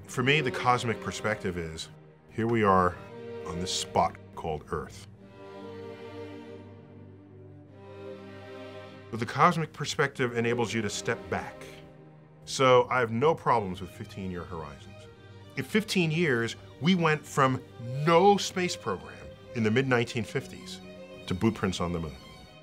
For me, the cosmic perspective is, here we are on this spot called Earth. But the cosmic perspective enables you to step back. So I have no problems with 15-year horizons. In 15 years, we went from no space program in the mid-1950s to bootprints on the moon.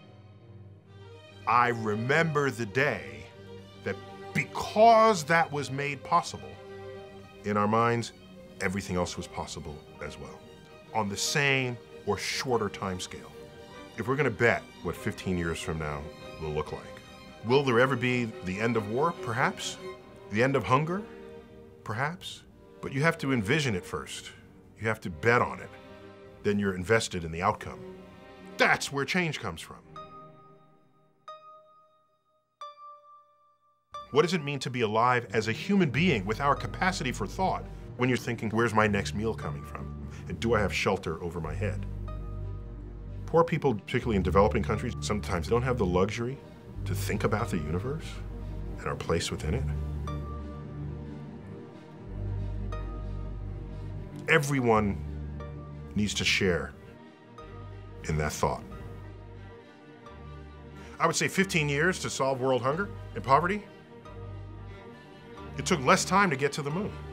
I remember the day that because that was made possible, in our minds, everything else was possible as well, on the same or shorter time scale. If we're gonna bet what 15 years from now will look like, will there ever be the end of war? Perhaps. The end of hunger? Perhaps. But you have to envision it first. You have to bet on it. Then you're invested in the outcome. That's where change comes from. What does it mean to be alive as a human being with our capacity for thought when you're thinking, where's my next meal coming from? And do I have shelter over my head? Poor people, particularly in developing countries, sometimes don't have the luxury to think about the universe and our place within it. Everyone needs to share in that thought. I would say 15 years to solve world hunger and poverty. It took less time to get to the moon.